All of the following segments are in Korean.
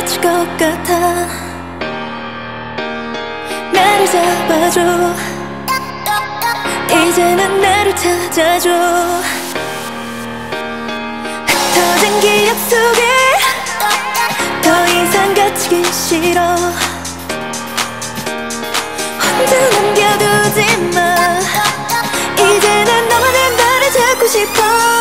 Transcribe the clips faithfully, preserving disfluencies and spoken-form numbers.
다칠 것 같아. 나를 잡아줘. 이제는 나를 찾아줘. 흩어진 기억 속에 더 이상 갇히기 싫어. 혼자 남겨두지 마. 이제는 너만의 나를 찾고 싶어.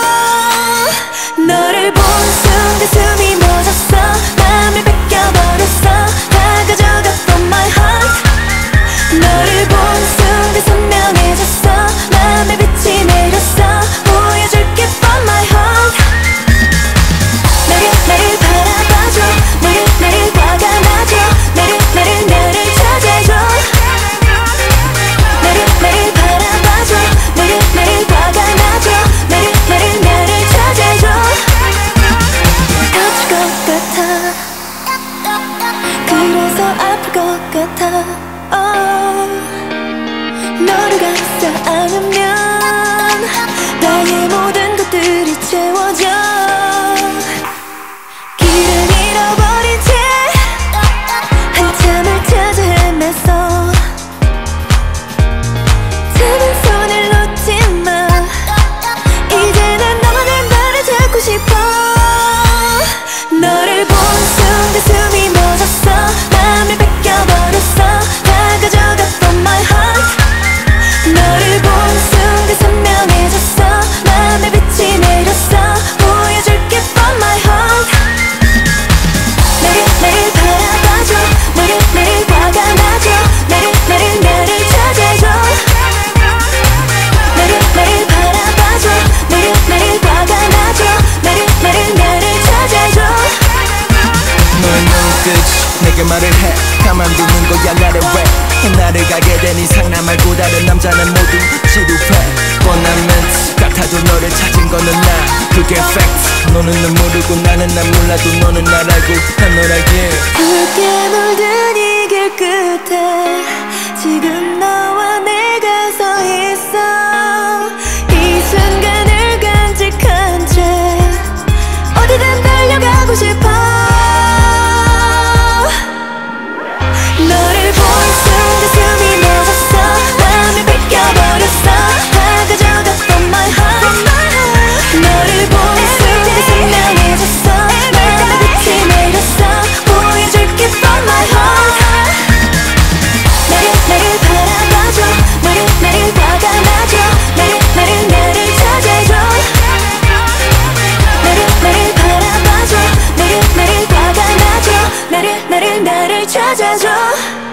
너를 본 순간 숨이 멎었어. 맘을 뺏겨버렸어. 다 가져갔던 my heart. 너를 본 순간 선명해졌어. 맘에 빛이 내렸어. 보여줄게 from my heart. 나를 나를 바라봐줘. 나를 나를 화가 나줘. 나를 나를 나를 찾아줘. 나를 나를 바라봐줘. 나를 나를 화가 나줘. 나를 나를 나를 찾아줘. 다칠 것 같아. 그래서 아플 것 같아. Oh, 너를 감싸 안으면 나의 모든 것들이 채워져. 길을 잃어버린 채 한참을 찾아 헤맸어. 잡은 손을 놓지 마. 이제는 너만의 나를 찾고 싶어. 너를 본 순간 숨이 멎었어. 맘을 뺏겨버렸어. 다 가져갔던 my heart. 너를 본 순간 선명해졌어. 맘에 빛이 내렸어. 보여줄게 from my heart. 나를 나를 바라봐줘. 나를 나를 화가 나줘. 나를 나를 나를 찾아줘. 나를 나를 바라봐줘. 나를 나를 화가 나줘. 나를 나를 나를 찾아줘. 너의 눈빛 내게 말을 해. 가만두는 거야 나를 왜. 나를 가게 된 이상 나 말고 다른 남자는 모두 지루해. 뻔한 멘트 같아도 너를 찾은 거는 나. 그게 팩트. 너는 날 모르고 나는 날 몰라도 너는 날 알고 난 널 알기에. 붉게 물든 이 길 끝에 지금 너와 내가 서 있어. 이 순간을 간직한 채 어디든 달려가고 싶어. 너를 본 순간 숨이 멎었어. 맘을 뺏겨버렸어. 다 가져갔던 my heart. 너를 본 순간 선명해졌어. 맘에 빛이 내렸어. 보여줄게 from my heart. 나를 나를 바라봐줘. 나를 나를 화가 나줘. 나를 나를 나를 찾아줘. 나를 나를 바라봐줘. 나를 나를 화가 나줘. 나를 나를 나를 찾아줘.